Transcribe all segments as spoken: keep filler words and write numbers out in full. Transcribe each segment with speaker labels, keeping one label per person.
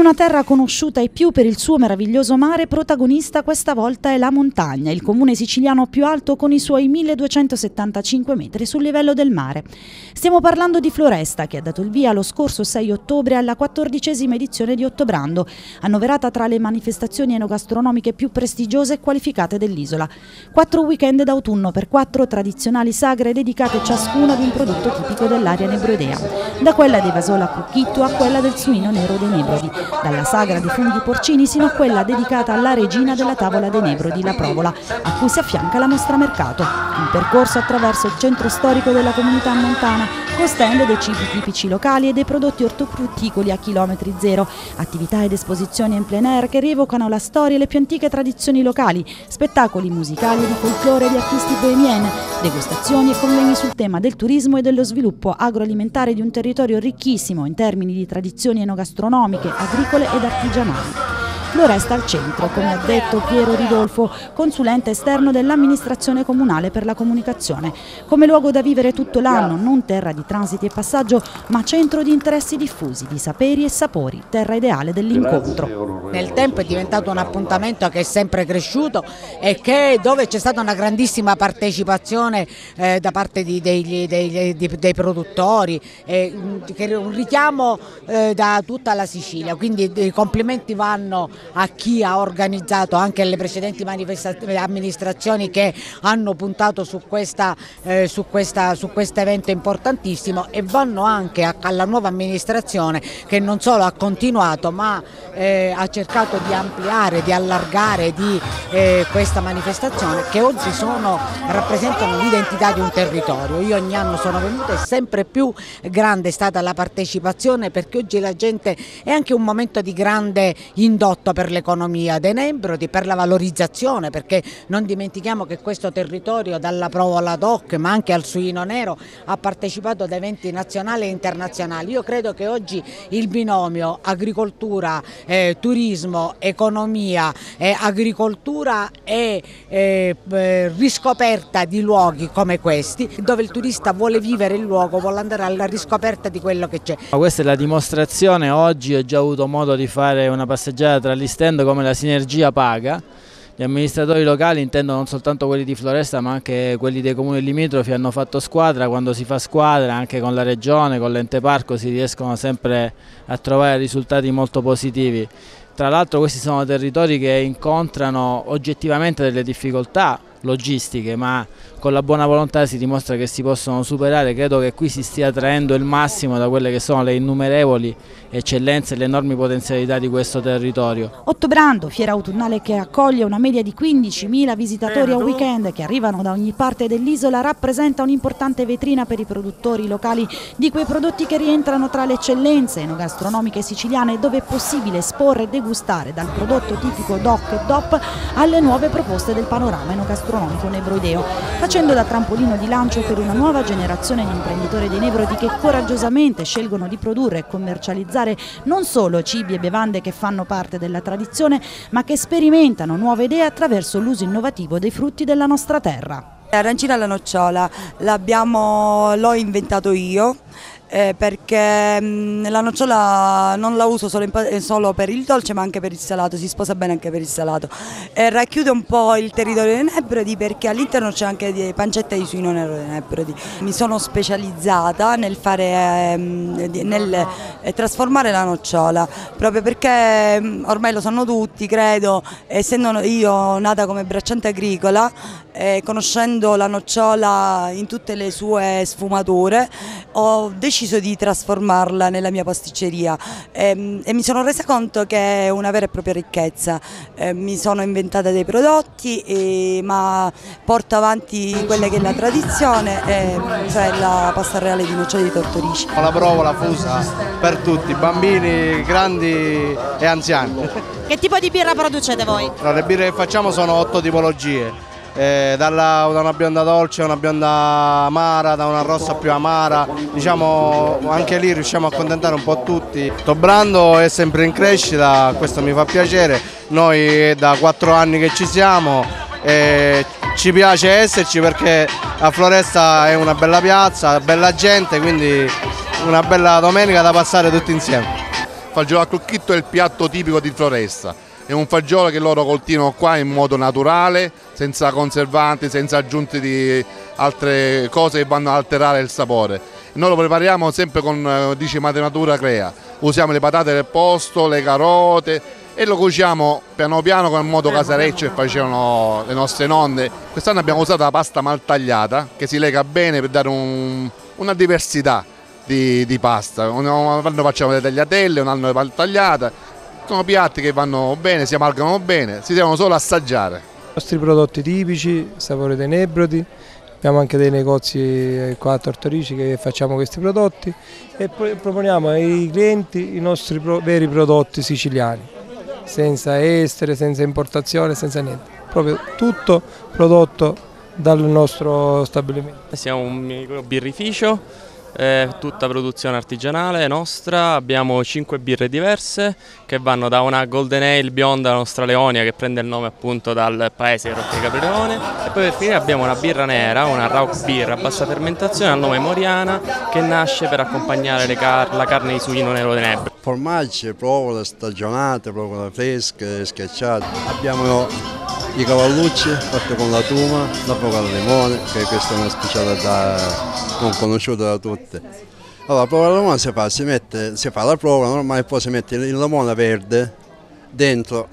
Speaker 1: una terra conosciuta ai più per il suo meraviglioso mare, protagonista questa volta è la montagna, il comune siciliano più alto con i suoi milleduecentosettantacinque metri sul livello del mare. Stiamo parlando di Floresta, che ha dato il via lo scorso sei ottobre alla quattordicesima edizione di Ottobrando, annoverata tra le manifestazioni enogastronomiche più prestigiose e qualificate dell'isola. Quattro weekend d'autunno per quattro tradizionali sagre dedicate ciascuna ad un prodotto tipico dell'area nebrodea, da quella dei Vasola Cucchitto a quella del suino nero dei Nebrodi, dalla sagra di funghi porcini sino a quella dedicata alla regina della tavola dei Nebrodi, la Provola, a cui si affianca la mostra mercato. Un percorso attraverso il centro storico della comunità montana, con stand dei cibi tipici locali e dei prodotti ortofrutticoli a chilometri zero, attività ed esposizioni in plein air che rievocano la storia e le più antiche tradizioni locali, spettacoli musicali e di folklore di artisti bohemieni, degustazioni e convegni sul tema del turismo e dello sviluppo agroalimentare di un territorio ricchissimo in termini di tradizioni enogastronomiche, agricole ed artigianali. Floresta al centro, come ha detto Piero Ridolfo, consulente esterno dell'amministrazione comunale per la comunicazione, come luogo da vivere tutto l'anno, non terra di transiti e passaggio, ma centro di interessi diffusi, di saperi e sapori, terra ideale dell'incontro.
Speaker 2: Nel tempo è diventato un appuntamento che è sempre cresciuto e che, dove c'è stata una grandissima partecipazione eh, da parte di, dei, dei, dei, dei produttori, eh, che un richiamo eh, da tutta la Sicilia, quindi i complimenti vanno a chi ha organizzato, anche le precedenti amministrazioni che hanno puntato su questa, eh, su questa, su questo evento importantissimo, e vanno anche a, alla nuova amministrazione che non solo ha continuato ma eh, ha cercato di ampliare, di allargare di, eh, questa manifestazione, che oggi sono, rappresentano l'identità di un territorio. Io ogni anno sono venuta e sempre più grande è stata la partecipazione, perché oggi la gente è anche un momento di grande indotto per l'economia dei Nebrodi, per la valorizzazione, perché non dimentichiamo che questo territorio, dalla Provola Doc ma anche al suino nero, ha partecipato ad eventi nazionali e internazionali. Io credo che oggi il binomio agricoltura, eh, turismo, economia, eh, agricoltura e eh, eh, riscoperta di luoghi come questi, dove il turista vuole vivere il luogo, vuole andare alla riscoperta di quello che c'è.
Speaker 3: Questa è la dimostrazione. Oggi ho già avuto modo di fare una passeggiata tra gli stand, come la sinergia paga. Gli amministratori locali, intendo non soltanto quelli di Floresta ma anche quelli dei comuni limitrofi, hanno fatto squadra. Quando si fa squadra anche con la regione, con l'ente parco, si riescono sempre a trovare risultati molto positivi. Tra l'altro questi sono territori che incontrano oggettivamente delle difficoltà logistiche, ma con la buona volontà si dimostra che si possono superare. Credo che qui si stia traendo il massimo da quelle che sono le innumerevoli eccellenze e le enormi potenzialità di questo territorio.
Speaker 1: Ottobrando, fiera autunnale che accoglie una media di quindicimila visitatori a weekend che arrivano da ogni parte dell'isola, rappresenta un'importante vetrina per i produttori locali di quei prodotti che rientrano tra le eccellenze enogastronomiche siciliane, dove è possibile esporre e degustare dal prodotto tipico D O C e D O P alle nuove proposte del panorama enogastronomico nebrodeo, facendo da trampolino di lancio per una nuova generazione di imprenditori dei Nebrodi che coraggiosamente scelgono di produrre e commercializzare non solo cibi e bevande che fanno parte della tradizione, ma che sperimentano nuove idee attraverso l'uso innovativo dei frutti della nostra terra.
Speaker 4: L'arancina alla nocciola l'ho inventato io. Eh, perché mh, la nocciola non la uso solo, in, solo per il dolce ma anche per il salato, si sposa bene anche per il salato, eh, racchiude un po' il territorio dei Nebrodi, perché all'interno c'è anche di pancetta di suino nero dei Nebrodi. Mi sono specializzata nel fare eh, nel eh, trasformare la nocciola, proprio perché mh, ormai lo sanno tutti, credo, essendo io nata come bracciante agricola, eh, conoscendo la nocciola in tutte le sue sfumature, ho deciso di trasformarla nella mia pasticceria e, e mi sono resa conto che è una vera e propria ricchezza. Eh, mi sono inventata dei prodotti, e, ma porto avanti quella che è la tradizione, e, cioè la pasta reale di nocciole di Tortorici.
Speaker 5: La provola fusa per tutti, bambini, grandi e anziani.
Speaker 6: Che tipo di birra producete voi?
Speaker 5: No, le birre che facciamo sono otto tipologie. Eh, dalla, da una bionda dolce a una bionda amara, da una rossa più amara, diciamo anche lì riusciamo a accontentare un po' tutti. Ottobrando è sempre in crescita, questo mi fa piacere, noi è da quattro anni che ci siamo, eh, ci piace esserci perché a Floresta è una bella piazza, bella gente, quindi una bella domenica da passare tutti insieme.
Speaker 7: fagiolo al crucchetto è il piatto tipico di Floresta, è un fagiolo che loro coltivano qua in modo naturale, senza conservanti, senza aggiunti di altre cose che vanno ad alterare il sapore. Noi lo prepariamo sempre con, dice Madre Natura crea, usiamo le patate del posto, le carote e lo cuociamo piano piano con il modo casareccio che facevano le nostre nonne. Quest'anno abbiamo usato la pasta mal tagliata che si lega bene per dare un, una diversità di, di pasta. Un anno facciamo le tagliatelle, un anno le mal tagliate, sono piatti che vanno bene, si amalgamano bene, si devono solo assaggiare.
Speaker 8: I nostri prodotti tipici, sapore dei Nebrodi. Abbiamo anche dei negozi qua a Tortorici che facciamo questi prodotti e proponiamo ai clienti i nostri pro veri prodotti siciliani, senza estere, senza importazione, senza niente. Proprio tutto prodotto dal nostro stabilimento.
Speaker 9: Siamo un micro birrificio, eh, tutta produzione artigianale nostra, abbiamo cinque birre diverse che vanno da una Golden Ale bionda nostra Leonia che prende il nome appunto dal paese Rocca Caprileone e poi per finire abbiamo una birra nera, una Rauch Beer a bassa fermentazione al nome Moriana che nasce per accompagnare le car la carne di suino nero de Nebro.
Speaker 10: Formaggi, provole stagionate, provole fresche, schiacciate. Abbiamo i cavallucci fatti con la tuma, la provola al limone, che questa è una specialità non conosciuta da tutti. Allora, la provola al limone si fa, si, mette, si fa la provola normale e poi si mette il limone verde dentro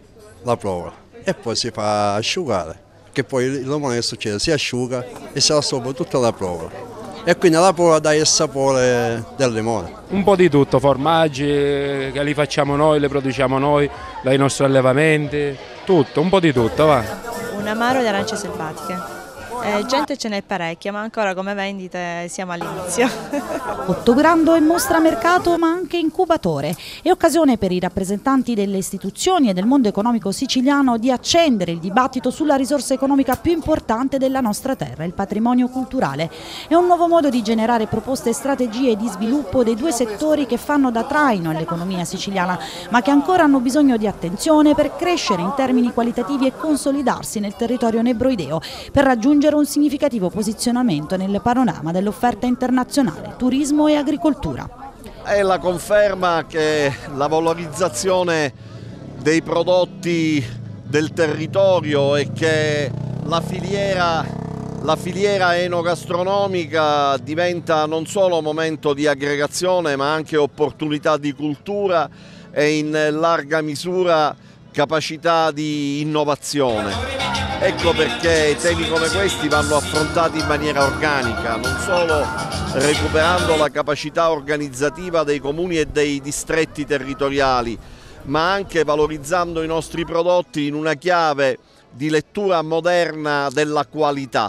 Speaker 10: la provola e poi si fa asciugare, che poi il limone che succede? Si asciuga e si assorbe tutta la provola. E quindi alla provola dà il sapore del limone.
Speaker 11: Un po' di tutto, formaggi che li facciamo noi, li produciamo noi dai nostri allevamenti, tutto, un po' di tutto, va.
Speaker 12: Un amaro di arance selvatiche. Eh, gente ce n'è parecchia, ma ancora come vendite siamo all'inizio.
Speaker 1: Ottogrando è mostra mercato ma anche incubatore. È occasione per i rappresentanti delle istituzioni e del mondo economico siciliano di accendere il dibattito sulla risorsa economica più importante della nostra terra, il patrimonio culturale. È un nuovo modo di generare proposte e strategie di sviluppo dei due settori che fanno da traino all'economia siciliana, ma che ancora hanno bisogno di attenzione per crescere in termini qualitativi e consolidarsi nel territorio nebroideo, per raggiungere un significativo posizionamento nel panorama dell'offerta internazionale, turismo e agricoltura.
Speaker 13: È la conferma che la valorizzazione dei prodotti del territorio e che la filiera, la filiera enogastronomica diventa non solo momento di aggregazione ma anche opportunità di cultura e in larga misura capacità di innovazione. Ecco perché temi come questi vanno affrontati in maniera organica, non solo recuperando la capacità organizzativa dei comuni e dei distretti territoriali, ma anche valorizzando i nostri prodotti in una chiave di lettura moderna della qualità.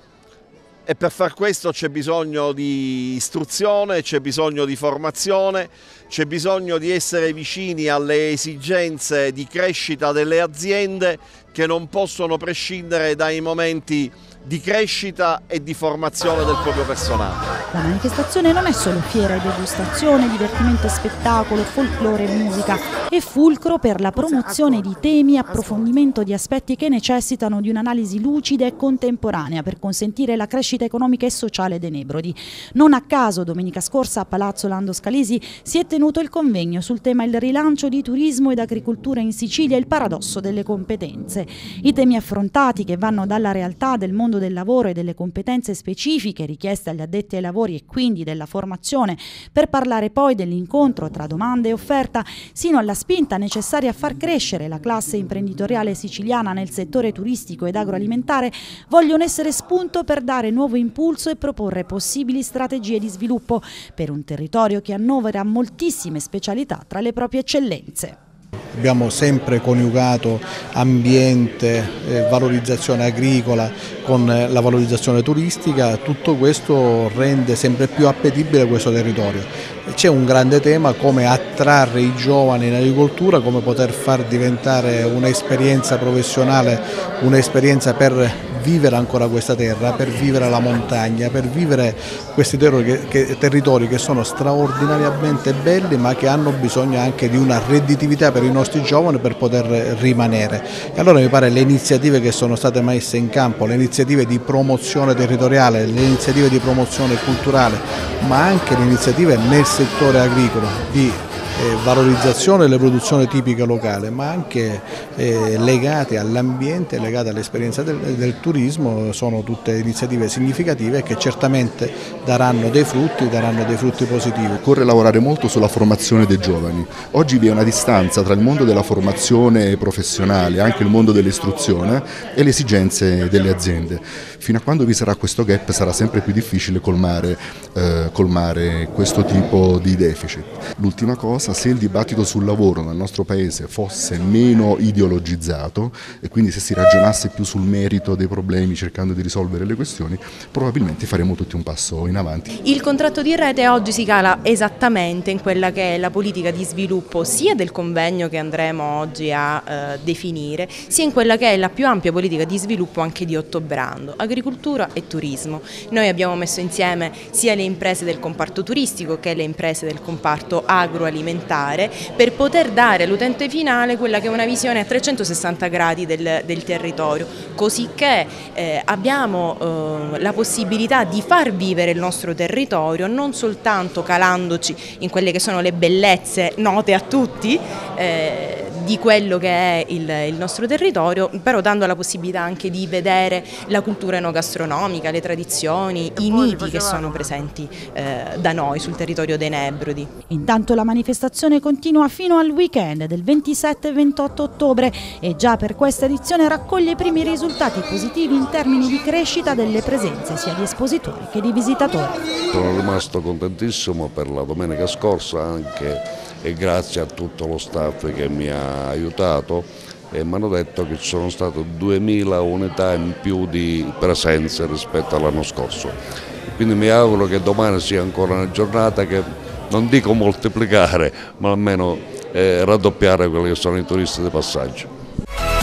Speaker 13: E per far questo c'è bisogno di istruzione, c'è bisogno di formazione, c'è bisogno di essere vicini alle esigenze di crescita delle aziende che non possono prescindere dai momenti di crescita e di formazione del proprio personale.
Speaker 1: La manifestazione non è solo fiera e degustazione, divertimento e spettacolo, folklore e musica, è fulcro per la promozione di temi e approfondimento di aspetti che necessitano di un'analisi lucida e contemporanea per consentire la crescita economica e sociale dei Nebrodi. Non a caso domenica scorsa a Palazzo Lando Scalisi si è tenuto il convegno sul tema il rilancio di turismo ed agricoltura in Sicilia e il paradosso delle competenze. I temi affrontati, che vanno dalla realtà del mondo del lavoro e delle competenze specifiche richieste agli addetti ai lavori e quindi della formazione, per parlare poi dell'incontro tra domanda e offerta, sino alla spinta necessaria a far crescere la classe imprenditoriale siciliana nel settore turistico ed agroalimentare, vogliono essere spunto per dare nuovo impulso e proporre possibili strategie di sviluppo per un territorio che annovera moltissime specialità tra le proprie eccellenze.
Speaker 14: Abbiamo sempre coniugato ambiente, eh, valorizzazione agricola con la valorizzazione turistica, tutto questo rende sempre più appetibile questo territorio. C'è un grande tema come attrarre i giovani in agricoltura, come poter far diventare un'esperienza professionale, un'esperienza per vivere ancora questa terra, per vivere la montagna, per vivere questi territori che, che, territori che sono straordinariamente belli ma che hanno bisogno anche di una redditività per i nostri giovani per poter rimanere. E allora mi pare le iniziative che sono state messe in campo, le iniziative di promozione territoriale, le iniziative di promozione culturale, ma anche le iniziative nel settore agricolo di eh, valorizzazione delle produzioni tipiche locali, ma anche eh, legate all'ambiente, legate all'esperienza del, del turismo. Sono tutte iniziative significative che certamente daranno dei frutti, daranno dei frutti positivi.
Speaker 15: Occorre lavorare molto sulla formazione dei giovani. Oggi vi è una distanza tra il mondo della formazione professionale, anche il mondo dell'istruzione, e le esigenze delle aziende. Fino a quando vi sarà questo gap sarà sempre più difficile colmare, eh, colmare questo tipo di deficit. L'ultima cosa, se il dibattito sul lavoro nel nostro Paese fosse meno ideologizzato e quindi se si ragionasse più sul merito dei problemi cercando di risolvere le questioni, probabilmente faremo tutti un passo in avanti.
Speaker 16: Il contratto di rete oggi si cala esattamente in quella che è la politica di sviluppo sia del convegno che andremo oggi a eh, definire, sia in quella che è la più ampia politica di sviluppo anche di Ottobrando, agricoltura e turismo. Noi abbiamo messo insieme sia le imprese del comparto turistico che le imprese del comparto agroalimentare per poter dare all'utente finale quella che è una visione a trecentosessanta gradi del, del territorio, così che eh, abbiamo eh, la possibilità di far vivere il nostro territorio non soltanto calandoci in quelle che sono le bellezze note a tutti eh, di quello che è il, il nostro territorio, però dando la possibilità anche di vedere la cultura enogastronomica, le tradizioni, i miti che sono presenti eh, da noi sul territorio dei Nebrodi.
Speaker 1: Intanto la manifestazione continua fino al weekend del ventisette e ventotto ottobre e già per questa edizione raccoglie i primi risultati positivi in termini di crescita delle presenze sia di espositori che di visitatori.
Speaker 17: Sono rimasto contentissimo per la domenica scorsa anche e grazie a tutto lo staff che mi ha aiutato e mi hanno detto che ci sono state duemila unità in più di presenze rispetto all'anno scorso. Quindi mi auguro che domani sia ancora una giornata che non dico moltiplicare, ma almeno eh, raddoppiare quelli che sono i turisti di passaggio.